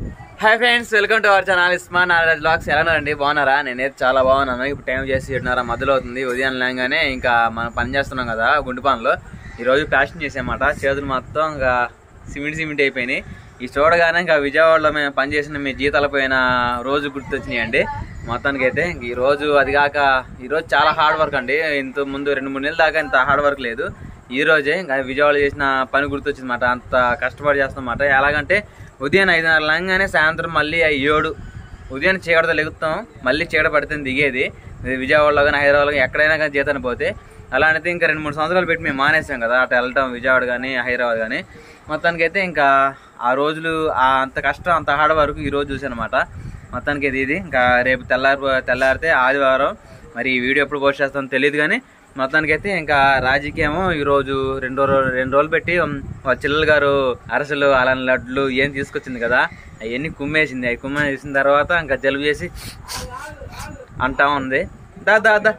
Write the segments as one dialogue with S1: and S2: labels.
S1: Hi friends, welcome to our channel Isman Naraj vlogs. ఎలా ఉన్నారండి? బాగున్నారా? నేనైతే చాలా బాగున్నాను. ఇప్పుడు టైం చేసి 7:30 మధ్యలో అవుతుంది. ఉదయం లేగానే ఇంకా మనం పని చేస్తున్నాం కదా గుంటు పనులు. ఈరోజు ప్యాషన్ చేసామాట. చేతులు మొత్తం ఇంకా సిమెంట్ అయిపోయినాయి. ఈ చూడగానే ఇంకా విజయవాడలో మేము పనిచేసిన మీ జీతాలు పోయిన రోజు గుర్తొచ్చినాయండి. మొత్తానికి అయితే ఈ రోజు అది కాక ఈరోజు చాలా హార్డ్ వర్క్ అండి. ఇంత ముందు 2-3 నెలల దాకా ఇంత హార్డ్ వర్క్ లేదు. ఈ రోజే ఇంకా విజయవాడ చేసిన పని గుర్తొచ్చింది అన్నమాట. అంత కష్టపడి చేస్తామన్నమాట. ఎలాగంటే ఉదయం 5:30 లేగానే సాయంత్రం మళ్ళీ 7 ఉదయం చీకటితో లెగుతాం. మళ్ళీ చీకట పడితే దిగేది. విజయవాడలో కానీ హైదరాబాద్లో కానీ ఎక్కడైనా కానీ జీతాన్ని పోతే అలాంటిది ఇంకా 2-3 సంవత్సరాలు పెట్టి మేము మానేసాం కదా అటు వెళ్ళటం, విజయవాడ కానీ హైదరాబాద్ కానీ. మొత్తానికి అయితే ఇంకా ఆ రోజులు అంత కష్టం అంత హార్డ్ వర్క్ ఈ రోజు చూసాను అనమాట. మొత్తానికి ఇది ఇంకా రేపు తెల్లారితే ఆదివారం. మరి ఈ వీడియో ఎప్పుడు పోస్ట్ చేస్తామో తెలియదు కానీ మొత్తానికి అయితే ఇంకా రాజకీయము ఈరోజు 2 రోజులు పెట్టి చిల్లల గారు అరసలు అలాంటి లడ్లు ఏం తీసుకొచ్చింది కదా అవన్నీ కుమ్మేసింది. అవి కుమ్మేసిన తర్వాత ఇంకా జలుబు చేసి అంటా ఉంది. దా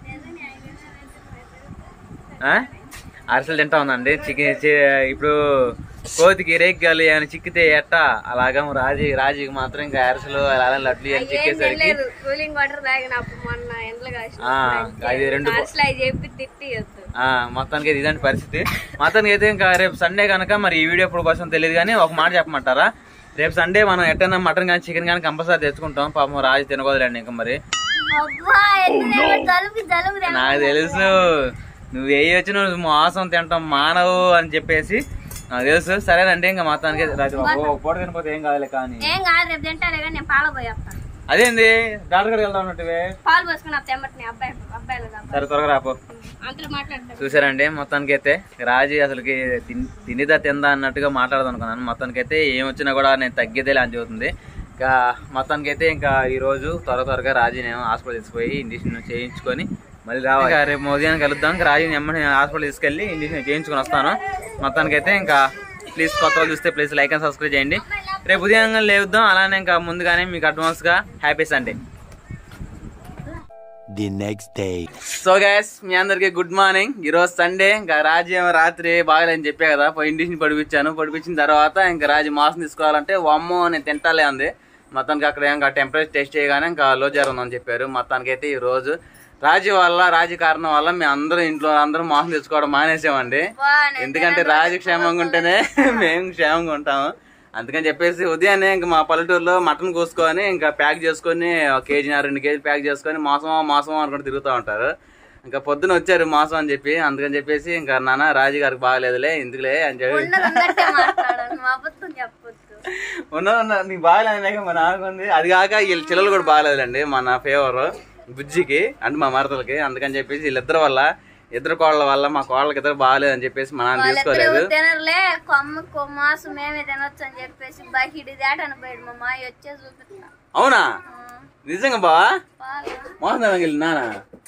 S1: అరసలు తింటా ఉందండి. చికెన్ ఇప్పుడు కోతికి రేగ్గాలు ఏమైనా చిక్కితే ఎట్టా అలాగా రాజీకి మాత్రం ఇంకా అరసలు అలా లడ్లు ఏం చిక్కేసరికి అది 2 మొత్తానికి ఇదంటి పరిస్థితి. మొత్తానికి అయితే ఇంకా రేపు సండే కనుక మరి ఈ వీడియో ఎప్పుడు కోసం తెలియదు కానీ ఒక మాట చెప్పమంటారా? రేపు సండే మనం ఎట్టైనా మటన్ కానీ చికెన్ కానీ కంపల్సరీ తెచ్చుకుంటాం. పాపం రాజు తినకూడదులేండి ఇంకా. మరి నాకు తెలుసు నువ్వు ఏ వచ్చి నువ్వు మాంసం తింటాం మానవు అని చెప్పేసి నాకు తెలుసు. సరేనండి ఇంకా మొత్తానికి పూట తినిపోతే ఏం కాదులే. కానీ అదేంది డాక్టర్ గారికి వెళ్తా ఉన్నట్టువే. సరే త్వరగా రాపో. చూసారండి మొత్తానికి అయితే రాజీ అసలుకి తినిదా తిందా అన్నట్టుగా మాట్లాడదాం అనుకున్నాను. మొత్తానికి అయితే ఏమొచ్చినా కూడా నేను తగ్గేదేలే అని చెబుతుంది. ఇంకా మొత్తానికి అయితే ఇంకా ఈ రోజు త్వరగా రాజీ నేను హాస్పిటల్ తీసుకుపోయి ఇంజక్షన్ చేయించుకొని మళ్ళీ రావాలి. రేపు ఉదయాన్ని కలుద్దాం. ఇంకా రాజీని ఎమ్మని హాస్పిటల్ తీసుకెళ్ళి ఇంజక్షన్ చేయించుకొని వస్తాను. మొత్తానికి అయితే ఇంకా ప్లీజ్ కొత్త వాళ్ళు చూస్తే ప్లీజ్ లైక్ అండ్ సబ్స్క్రైబ్ చేయండి. రేపు ఉదయంగా లేవుద్దాం. అలానే ఇంకా ముందుగానే మీకు అడ్వాన్స్ గా హ్యాపీ సండే. సో గైస్ మీ అందరికి గుడ్ మార్నింగ్. ఈ రోజు సండే. ఇంకా రాజీ రాత్రి బాగాలేని చెప్పా కదా, పోయి ఇండిషన్ పడిపించిన తర్వాత ఇంకా రాజీ మాసం తీసుకోవాలంటే అమ్మో నేను తింటాలే అంది. మొత్తానికి అక్కడ ఇంకా టెంపరేచర్ టెస్ట్ చేయగానే ఇంకా లో జ్వరం ఉందని చెప్పారు. మొత్తానికి అయితే ఈ రోజు రాజీ కారణం వల్ల మేము అందరం మాసం తెచ్చుకోవడం మానేసామండి. ఎందుకంటే రాజీ క్షేమంగా ఉంటేనే మేము క్షేమంగా ఉంటాము. అందుకని చెప్పేసి ఉదయాన్నే ఇంకా మా పల్లెటూరులో మటన్ కోసుకొని ఇంకా ప్యాక్ చేసుకొని 1 కేజీ 2 కేజీ ప్యాక్ చేసుకొని మాసం అనుకుంటూ తిరుగుతూ ఉంటారు. ఇంకా పొద్దున వచ్చారు మాసం అని చెప్పి. అందుకని చెప్పేసి ఇంకా నాన్న రాజీ గారికి బాగలేదులే ఎందుకులే అని చెప్పి నీకు బాగాలేదు మా నాకుంది. అది కాక వీళ్ళ చిల్లలు కూడా బాగాలేదులేండి మన ఫేవర్ బుజ్జికి అంటే మా మరదలకి. అందుకని చెప్పేసి వీళ్ళిద్దరి వల్ల ఇద్దరు కోళ్ళ వల్ల మా కోళ్ళకి ఇద్దరు బాగాలేదు అని చెప్పేసి మా నాన్న తీసుకోలేదు. అవునా నిజంగా బావా మోసం నాన్న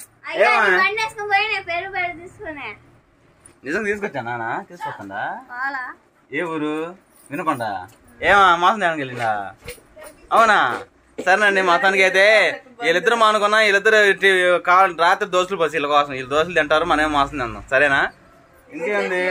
S1: నిజంగా తీసుకొచ్చా నాన్న? తీసుకొస్తుందా? ఏ ఊరు? వినకుండా ఏమా మోసం తేడానికి వెళ్ళిందా? అవునా? సరేనండి మొత్తానికి అయితే వీళ్ళిద్దరు మానుకున్నా. వీళ్ళిద్దరు రాత్రి దోశలు పోసి వీళ్ళ కోసం వీళ్ళు దోశలు తింటారు, మనమే మాసం తిన్నాం. సరేనా? ఇంకేంది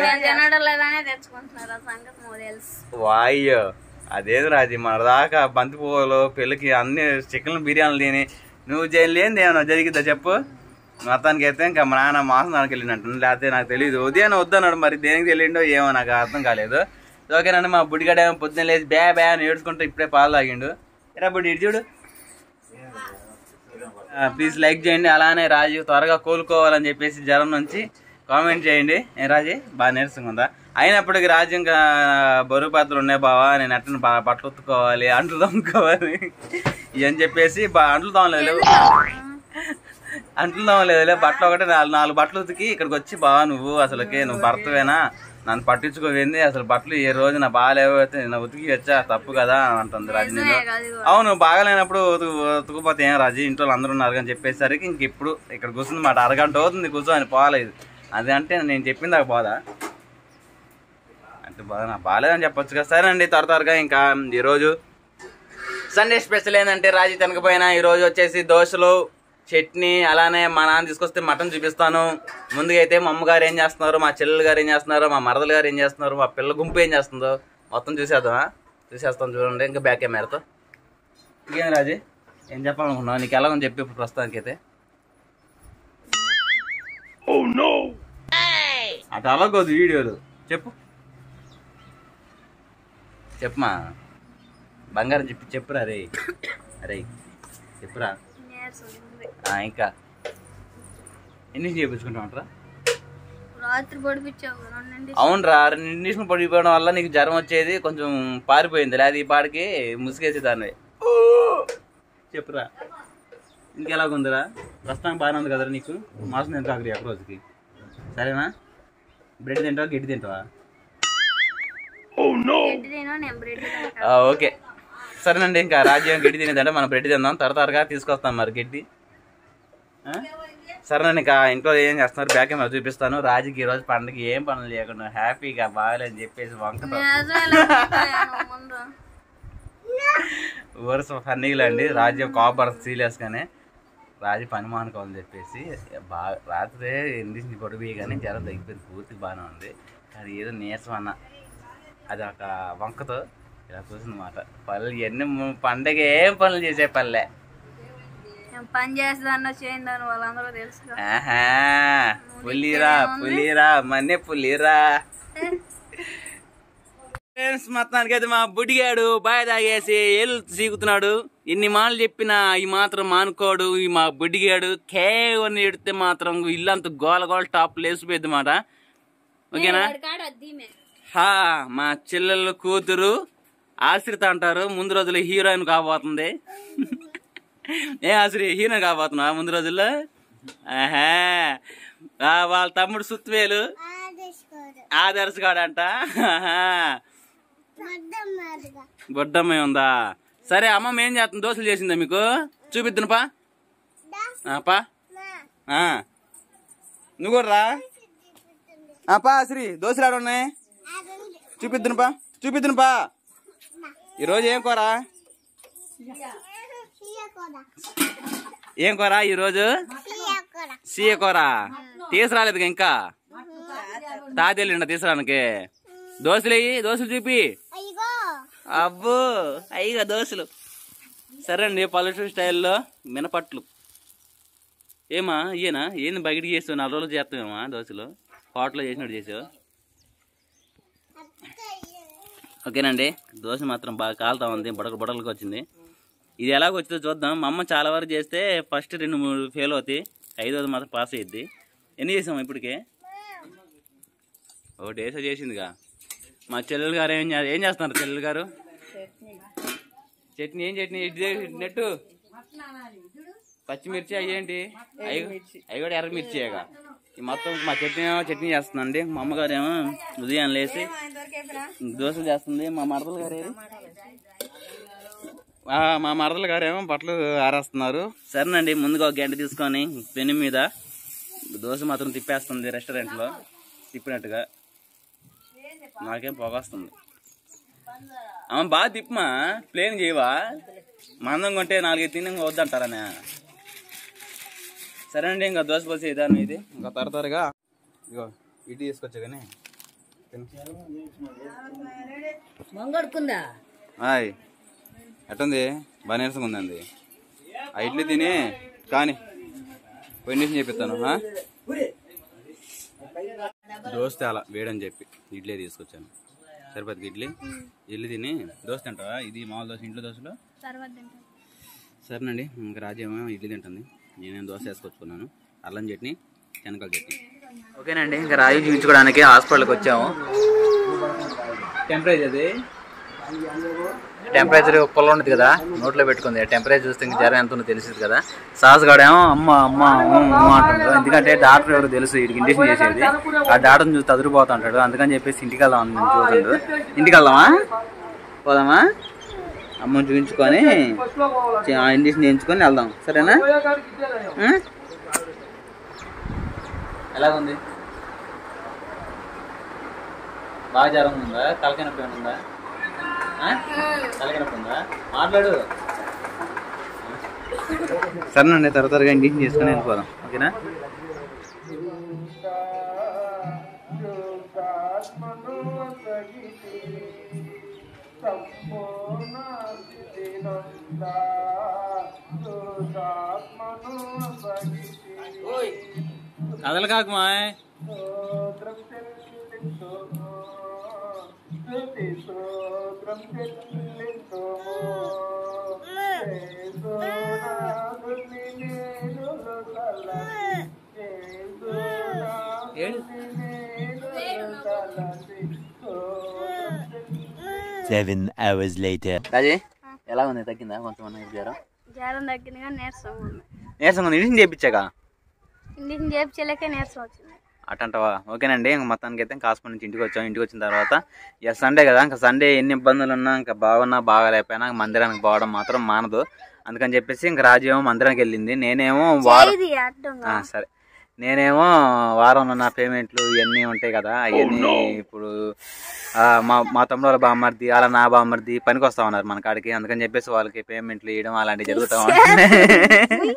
S1: వాయ్యో అదేది రాజీ మన దాకా బంతి పువ్వులు పెళ్ళికి అన్ని చికెన్ బిర్యానీలు తిని నువ్వు లేనిది ఏమన్నా జరిగిద్దా చెప్పు? మొత్తానికి అయితే ఇంకా మా నాన్న మాసం దానికి వెళ్ళినట్టు, లేకపోతే నాకు తెలియదు. ఉదయాన్నే వద్దన్నాడు, మరి దేనికి వెళ్ళిండో ఏమో నాకు అర్థం కాలేదు. ఓకేనండి మా బుడ్డిగడ పొద్దున్న లేచి బ్యా అని ఏడ్చుకుంటూ ఇప్పుడే పాలు తాగిండు. ఎరా బుడ్డి ఇటు చూడు. ప్లీజ్ లైక్ చేయండి. అలానే రాజు త్వరగా కోలుకోవాలని చెప్పేసి జ్వరం నుంచి కామెంట్ చేయండి. రాజీ బాగా నీరసంగా అయినప్పటికీ రాజు ఇంకా బరువు పాత్రలు ఉన్నాయి బావా, నేను అట్టని బట్టలు ఉత్తుకోవాలి, అంట్లు తోముకోవాలి ఇవని చెప్పేసి అంట్లు తోమలేదులే బట్టలు ఒకటి 4 బట్టలు ఉతికి ఇక్కడికి వచ్చి బావా నువ్వు అసలుకి నువ్వు భర్తవేనా, నన్ను పట్టించుకోవేంది, అసలు బట్టలు ఏ రోజు నా బాగాలేకపోతే నేను ఉతికి వచ్చా తప్పు కదా అంటుంది రాజు. నేను అవును బాగాలేనప్పుడు ఉతుకుపోతే ఏం రాజు ఇంట్లో అందరూ ఉన్నారు అని చెప్పేసరికి ఇంక ఇప్పుడు ఇక్కడ కూర్చుంది మాట. అరగంట అవుతుంది కూర్చొని పోలేదు. అది అంటే నేను చెప్పింది నాకు బాధ అంటే బాధ నాకు బాగాలేదని చెప్పొచ్చు కదా. సరే అండి త్వరగా ఇంకా ఈరోజు సండే స్పెషల్ ఏంటంటే రాజీ తినకపోయినా ఈరోజు వచ్చేసి దోశలు చట్నీ, అలానే మా నాన్న తీసుకొస్తే మటన్ చూపిస్తాను. ముందుగా అయితే మా అమ్మగారు ఏం చేస్తున్నారు, మా చెల్లెలు గారు ఏం చేస్తున్నారు, మా మరదలు గారు ఏం చేస్తున్నారు, మా పిల్ల గుంపు ఏం చేస్తుందో మొత్తం చూసేద్దామా? చూసేస్తాం చూడండి ఇంకా బ్యాక్ కెమెరాతో. ఇంకేం రాజు ఏం చెప్పాలనుకున్నావు? నీకు ఎలా ఉంది చెప్పి ఇప్పుడు ప్రస్తుతానికి అయితే. అటు అలాగోదు వీడియోలు చెప్పు చెప్పుమా బంగారం చెప్పురా రే. అరే చెప్పురా. ఇంకా ఎన్ని చేయించుకుంటామంటారా? అవునరా 2 నిమిషం పడిపోవడం వల్ల నీకు జ్వరం వచ్చేది కొంచెం పారిపోయింది, లేదా ఈ పాడికి ముసుగేసి దాన్ని. చెప్పురా ఇంకెలాగుందిరా? ప్రస్తుతానికి బాగానే ఉంది కదరా నీకు? మాసం తింటా ఆఖరి ఒక రోజుకి సరేనా? బ్రెడ్ తింటావా గడ్డి తింటావా? ఓకే సరేనండి. ఇంకా రాజ్యం గడ్డి తినేదంటే మనం బ్రెడ్ తిందాం, త్వరగా తీసుకొస్తాం మరి గడ్డి. సరేనండి. ఇంకా ఇంట్లో ఏం చేస్తున్నారు బ్యాక్ కెమెరా చూపిస్తాను. రాజుకి ఈరోజు పండుగ ఏం పనులు చేయకుండా హ్యాపీగా బాగాలని చెప్పేసి వంకతో వరుస ఫన్నీలండి. రాజ్యం కాపర్ సీరియస్గానే రాజు పని మానుకోవాలని చెప్పేసి బాగా రాత్రి 8 పొడిపోయి కానీ జ్వరం తగ్గిపోయింది, పూర్తిగా బాగానే ఉంది. కానీ ఏదో నీరసం అన్న అది ఒక వంకతో ఇలా చూసిందన్నమాట. పనులు ఎన్ని పండగ ఏం పనులు చేసే పనులే
S2: పని చేస్తా చేయండి వాళ్ళందరూ తెలుసు.
S1: పులిరా పులిరా మనే పులిరా. మొత్తానికి అయితే మా బుడిగాడు బాయ్ తాగేసి ఏళ్ళు సీకుతున్నాడు. ఎన్ని మాటలు చెప్పినా ఈ మాత్రం మానుకోడు. ఈ మా బుడిగాడు కేవని ఎడితే మాత్రం ఇల్లంతా గోల గోల టాప్ లేసిపోయింది మాట. ఓకేనా? మా చెల్లెళ్ళు కూతురు ఆశ్రిత అంటారు, ముందు రోజుల్లో హీరోయిన్ కాబోతుంది. ఏ ఆశ్రి హీరోయిన్ కాబోతున్నా ముందు రోజుల్లో? వాళ్ళ తమ్ముడు సుత్వేలు ఆదర్శగాడంట. బొడ్డమ్మాయి ఉందా? సరే అమ్మమ్మ ఏం చేస్తుంది? దోశలు చేసిందా మీకు? చూపిద్దును పా. నువ్వు కూడా రా పా. శ్రీ దోశలు ఆడ ఉన్నాయి చూపిద్దును పా. ఈరోజు ఏం కూర? ఏం కూర ఈరోజు? సీయ కూర. తీసుకురాలేదు ఇంకా? తాతెళ్ళిండ తీసుకురానికి. దోశలు చూపి. అబ్బో అయ్యిగా దోశలు. సరే అండి. పల్లెటూరు స్టైల్లో మినపట్లు. ఏమా ఈయన ఏంది బయటికి చేస్తావు? 4 రోజులు చేస్తామేమా దోశలు? హోటల్లో చేసినట్టు చేసావు. ఓకేనండి. దోశ మాత్రం బాగా కాలుతా ఉంది, బుడగలకు వచ్చింది. ఇది ఎలాగొచ్చిందో చూద్దాం. మా అమ్మ చాలా వరకు చేస్తే ఫస్ట్ 2-3 ఫెయిల్ అవుతాయి, 5వది మాత్రం పాస్ అయ్యిద్ది. ఎన్ని చేసాము ఇప్పటికే? 1 డేసో చేసిందిగా. మా చెల్లెలు గారు ఏం చేస్తున్నారు? చెల్లెలు గారు చట్నీ. ఏం చట్నీ? నెట్టు పచ్చిమిర్చి అయ్యేంటి? అవి కూడా ఎర్రమిర్చిగా. ఈ మొత్తం మా చట్నీ చేస్తుందండి. మా అమ్మగారు ఏమో ఉదయం లేసి దోశలు చేస్తుంది. మా మరదలు గారేమో బట్టలు ఆరేస్తున్నారు. సరేనండి. ముందుగా 1 గంట తీసుకొని పెను మీద దోశ మాత్రం తిప్పేస్తుంది రెస్టారెంట్లో తిప్పినట్టుగా. నాకేం పొగొస్తుంది. అమ్మ బాగా తిప్పమా, ప్లేన్ చేయవా? మందంగా ఉంటే 4-5 తిని వద్దంటారనే. సరే అండి. ఇంకా దోశ పోసి ఇదాను. ఇది ఇంకా త్వరగా ఇగో ఇడ్లీ తీసుకొచ్చా కానీ ఎట్టుంది? బాగా నీరసంగా ఉందండి. ఆ ఇడ్లీ తిని కానీ పోయి నుంచి చెప్పిస్తాను. దోశ తేలా వేడని చెప్పి ఇడ్లీ తీసుకొచ్చాను. సరిపోతుంది ఇడ్లీ తిని దోశ తింటావా? ఇది మామూలు దోశ, ఇంట్లో దోశలో. సరేనండి. ఇంకా రాజేమో ఇడ్లీ తింటుంది, నేనేం దోశ వేసుకొచ్చుకున్నాను. అల్లం చట్నీ, శనగల చట్నీ. ఓకేనండి. ఇంకా రాజు చూపించుకోవడానికి హాస్పిటల్కి వచ్చాము. టెంపరేచర్ పొలం ఉంటుంది కదా, నోట్లో పెట్టుకుంది. టెంపరేచర్ చూస్తే ఇంకా జ్వరం ఎంత ఉందో తెలిసింది కదా. సాసుగాడేమో అమ్మ అమ్మ అంటాడు. ఎందుకంటే డాక్టర్ ఎవరు తెలుసు, వీడికి ఇంజక్షన్ చేసేది. ఆ డాక్టర్ని చూసి తదిరిపోతా ఉంటాడు. అందుకని చెప్పేసి ఇంటికి వెళ్దాం చూడండు. ఇంటికి వెళ్దామా? పోదామా? అమ్మని చూపించుకొని ఇంజక్షన్ చేయించుకొని వెళ్దాం. సరేనా? ఎలాగుంది? బాగా జ్వరం ఉందా? తలకాయ నొప్పి ఉందా? తలకాయ నొప్పి ఉందా? మాట్లాడు. సరేనండి. త్వరగా ఇంజక్షన్ చేసుకుని వెళ్ళిపోదాం. ఓకేనా? కదలు కాకు మా ఏడు
S3: 7 hours later.
S1: రాజీ ఎలా ఉంది? తగ్గిందా కొంచెం జ్వరం?
S2: జ్వరం తగ్గింది కానీ నీరసం ఉంది.
S1: నీరసం ఉంది. ఇంటికి చేయించాక
S2: ఇంటికి చేయించలేక నీరసం వచ్చింది
S1: అటంటవా? ఓకేనండి. ఇంక మొత్తానికి అయితే హాస్పిటల్ నుంచి ఇంటికి వచ్చాం. ఇంటికి వచ్చిన తర్వాత ఇక సండే కదా, ఇంకా సండే ఎన్ని ఇబ్బందులు ఉన్నా ఇంకా బాగున్నా బాగాలేకపోయినా మందిరానికి పోవడం మాత్రం మానదు. అందుకని చెప్పేసి ఇంక రాజు ఏమో మందిరానికి వెళ్ళింది. నేనేమో సరే నేనేమో వారంలో నా పేమెంట్లు ఇవన్నీ ఉంటాయి కదా, అవన్నీ ఇప్పుడు మా తమ్ముడు వాళ్ళ బామ్మర్ది అలా నా బామ్మర్ది పనికి వస్తా ఉన్నారు మన కాడికి. అందుకని చెప్పేసి వాళ్ళకి పేమెంట్లు ఇవ్వడం అలాంటివి జరుగుతూ ఉంటాయి.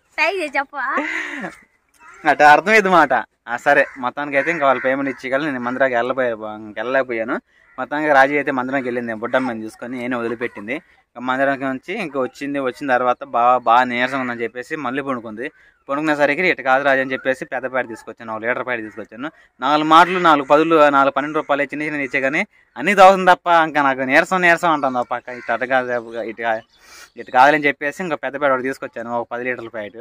S1: అట్లా అర్థమైంది మాట. సరే మొత్తానికి అయితే ఇంకా వాళ్ళ పేమెంట్ ఇచ్చేయాలి. నేను మందిరానికి వెళ్ళలేకపోయాను. మొత్తానికి రాజు అయితే మందిరానికి వెళ్ళింది. బుడ్డమ్మని చూసుకొని నేను వదిలిపెట్టింది. మందిరానికి నుంచి ఇంకా వచ్చిన తర్వాత బాగా నీరసం ఉందని చెప్పేసి మళ్ళీ పండుకునేసరికి ఇటు కాదు రాజు అని చెప్పేసి పెద్ద ప్యాడ్ తీసుకొచ్చాను. 1 లీటర్ ప్యాడ్ తీసుకొచ్చాను. 4 మాటలు 4 10 4 12 రూపాయలు చిన్న చిన్న ఇచ్చే కానీ అన్నీ తాగుతుంది తప్ప ఇంకా నాకు నీరసం అంటుంది పక్క ఇటు కాదని చెప్పేసి ఇంకా పెద్ద ప్యాడ్ ఒకటి తీసుకొచ్చాను. ఒక 10 లీటర్ల ప్యాడ్.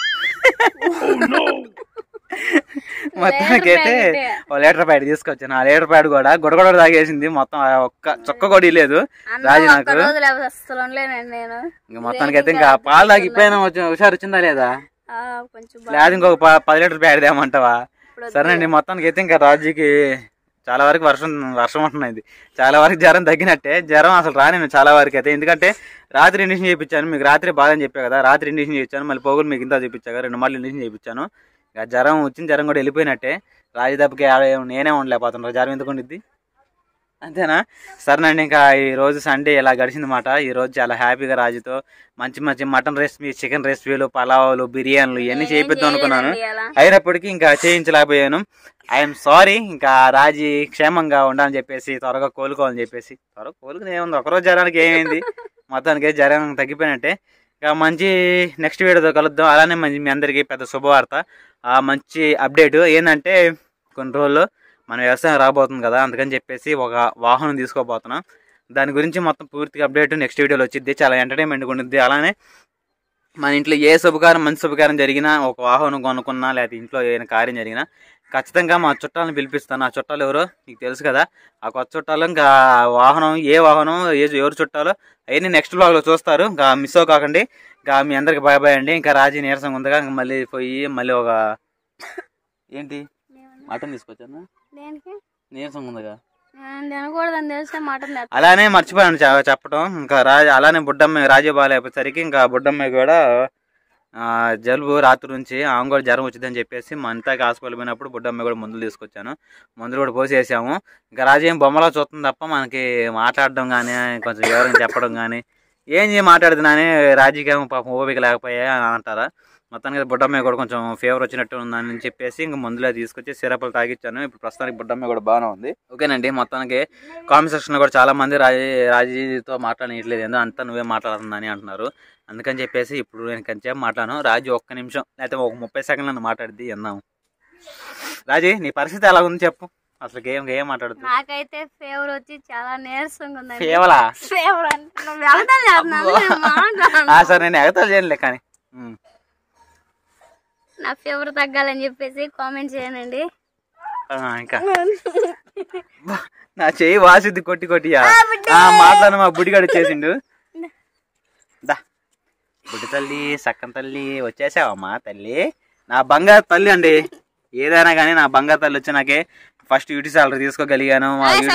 S1: మొత్తానికి అయితే 1 లీటర్ ప్యాడ్ తీసుకొచ్చాను. ఆ లీటర్ ప్యాడ్ కూడా గొడగొడ తాగేసింది. మొత్తం ఒక్క చుక్క కూడా లేదు రాజు నాకు. ఇంకా మొత్తానికి అయితే ఇంకా పాలు తాగి ఇప్పుడైనా హుషారు వచ్చిందా లేదా? లేదు ఇంకొక 10 లీటర్ ప్యాడ్ తేమంటావా? సరేనండి. మొత్తానికి అయితే ఇంకా రాజుకి చాలా వరకు వర్షం ఉంటున్నది. చాలా వరకు జ్వరం తగ్గినట్టే. జ్వరం అసలు రాని చాలా వరకు అయితే. ఎందుకంటే రాత్రి ఇండిషన్ చేయించాను. మీకు రాత్రి బాధని చెప్పా కదా, రాత్రి ఇండిషన్ చేయించాను. మళ్ళీ పోగులు మీకు ఇంత చూపించాక 2 మార్లు ఇండిషన్ చేయించాను. ఇక జ్వరం కూడా వెళ్ళిపోయినట్టే. రాజు దెబ్బకి నేనే ఉండలేకపోతున్నా. జ్వరం ఎందుకు ఉండిద్ది? అంతేనా? సరేనండి. ఇంకా ఈరోజు సండే ఇలా గడిచిందన్నమాట. ఈరోజు చాలా హ్యాపీగా రాజుతో మంచి మటన్ రెసిపీ, చికెన్ రెసిపీలు, పలావులు, బిర్యానీలు ఇవన్నీ చేయిద్దాం అనుకున్నాను. అయినప్పటికీ ఇంకా చేయించలేకపోయాను. I'm sorry. ఇంకా రాజీ క్షేమంగా ఉండాలని చెప్పేసి, త్వరగా కోలుకోవాలని చెప్పేసి. కోలుకుని ఏముంది, ఒకరోజు జ్వరానికి ఏమైంది? మొత్తానికి జ్వరం తగ్గిపోయినట్టే. ఇక మంచి నెక్స్ట్ వీడియోతో కలుద్దాం. అలానే మీ అందరికీ పెద్ద శుభవార్త, మంచి అప్డేట్ ఏంటంటే కొన్ని రోజుల్లో మన వ్యవసాయం రాబోతుంది కదా, అందుకని చెప్పేసి ఒక వాహనం తీసుకోబోతున్నాం. దాని గురించి మొత్తం పూర్తిగా అప్డేట్ నెక్స్ట్ వీడియోలో వచ్చింది. చాలా ఎంటర్టైన్మెంట్గా ఉంటుంది. అలానే మన ఇంట్లో ఏ మంచి శుభకారం జరిగినా, ఒక వాహనం కొనుక్కున్నా, లేకపోతే ఇంట్లో ఏదైనా కార్యం జరిగినా ఖచ్చితంగా మా చుట్టాలను పిలిపిస్తాను. ఆ చుట్టాలు ఎవరో మీకు తెలుసు కదా. ఆ కొత్త చుట్టాలు ఇంకా ఏ వాహనం ఎవరు చుట్టాలో అవన్నీ నెక్స్ట్ బ్లాగ్లో చూస్తారు. ఇంకా మిస్ అవ్వకండి. ఇంకా మీ అందరికి బాయ్ అండి. ఇంకా రాజీ నీరసంగా ఉందిగా, ఇంకా మళ్ళీ పోయి ఒక ఏంటి మటన్ తీసుకొచ్చాను. నీరసంగా ఉందిగా అలానే మర్చిపోయాను చెప్పడం. ఇంకా అలానే బుడ్డమ్మాయి రాజీ బాగాలేకపోయేసరికి ఇంకా బుడ్డమ్మాయి కూడా జలుబు రాత్రి నుంచి ఆమె కూడా జ్వరం వచ్చిందని చెప్పేసి మా అంతాకి హాస్పిటల్ పోయినప్పుడు బుడ్డమ్మాయి కూడా మందులు తీసుకొచ్చాను. మందులు కూడా పోసేసాము. ఇంకా రాజు ఏం బొమ్మలో చూస్తుంది తప్ప మనకి మాట్లాడడం కానీ, కొంచెం వివరంగా చెప్పడం కానీ ఏం మాట్లాడుతున్నానే. రాజీకి ఏమో పాపం ఓపిక లేకపోయా అని అంటారా. మొత్తానికి బుడ్డమ్మాయి కూడా కొంచెం ఫీవర్ వచ్చినట్టు ఉందని చెప్పేసి ఇంకా మందులో తీసుకొచ్చి సిరప్లు తాగిచ్చాను. ఇప్పుడు ప్రస్తుతానికి బుడ్డమ్మాయి కూడా బాగానే ఉంది. ఓకేనండి. మొత్తానికి కామెంట్ సెక్షన్లో కూడా చాలా మంది రాజీతో మాట్లాడట్లేదు, ఏందో అంతా నువ్వే మాట్లాడుతుందని అంటున్నారు. అందుకని చెప్పేసి ఇప్పుడు నేను కొంచెం మాట్లాడను. రాజీ 1 నిమిషం లేకపోతే ఒక 30 సెకండ్లను మాట్లాడిద్ది విన్నాము. రాజీ నీ పరిస్థితి ఎలా ఉంది చెప్పు. అసలు ఏం మాట్లాడుతుంది?
S2: నాకైతే ఫీవర్ వచ్చి చాలా నీరసంగా ఉంది.
S1: సరే నేను ఎగతాలు చేయనులే కానీ
S2: నా ఫీవర్ తగ్గాలని చెప్పేసి కామెంట్ చేయనండి.
S1: ఇంకా నా చెయ్యి వాసిద్ది కొట్టి మాట్లాడిన మా బుడిగాడు వచ్చేసిండు. బుడ్డి తల్లి, సక్కన తల్లి వచ్చేసావమ్మా తల్లి, నా బంగారు తల్లి అండి. ఏదైనా కానీ నా బంగారు తల్లి వచ్చి నాకే ఫస్ట్ యూటీ సాలరీ తీసుకోగలిగాను.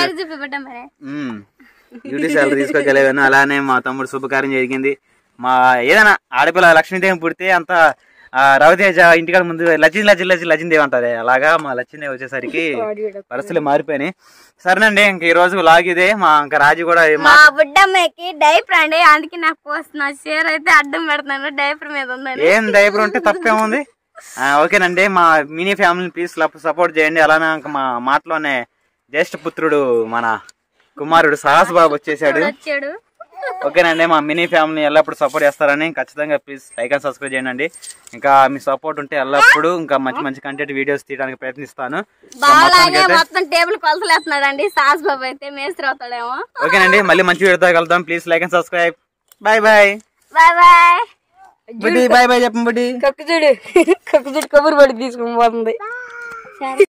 S1: యూటీ సాలరీ తీసుకోగలిగాను. అలానే మా తమ్ముడు శుభకార్యం జరిగింది. మా ఏదైనా ఆడపిల్ల లక్ష్మీదేవి పుడితే అంత రవితేజ ఇంటికాడ ముందు లక్ష్మీదేవి అంటది. అలాగా మా లక్ష్మీదేవి వచ్చేసరికి పరిస్థితులు మారిపోయినాయి. సరేనండి. ఇంక ఈ రోజు లాగిదే. మా ఇంకా రాజు కూడా
S2: మా బుడ్డమ్మకి డైపర్ అండి, అందుకే నాకు పోస్తున్నా. చీర అయితే అడ్డం పెడతాను, డైపర్ మీద ఉందండి.
S1: ఏం డైపర్ ఉంటే తప్పేముంది. ఓకేనండి. మా మినీ ఫ్యామిలీని ప్లీజ్ సపోర్ట్ చేయండి. అలానే ఇంకా మా మాటలోనే జ్యేష్ఠ పుత్రుడు మన కుమారుడు సాహస్ బాబు వచ్చేసాడు. ఓకేనండి, మా మినీ ఫ్యామిలీ ఎల్లప్పుడు సపోర్ట్ చేస్తారని ఖచ్చితంగా ప్లీజ్ లైక్ అండ్ సబ్స్క్రైబ్ చేయండి. ఇంకా మీ సపోర్ట్ ఉంటే ఎల్లప్పుడు ఇంకా మంచి మంచి కంటెంట్ వీడియోస్ తీయడానికి ప్రయత్నిస్తాను.
S2: మొత్తం టేబుల్ కొలసలేస్తున్నాడు అండి సాస్ బాబు అయితే మేస్త్రి అవుతాడేమో.
S1: ఓకేనండి, మళ్ళీ మంచి వీడియోతో కలుద్దాం. Please like and subscribe. Bye bye
S2: bye bye.
S1: బుడ్డి బాయ్ బాయ్ చెప్పండి. బుడ్డి
S2: కక్కు చూడు కబురు పడి తీసుకుని పోతుంది.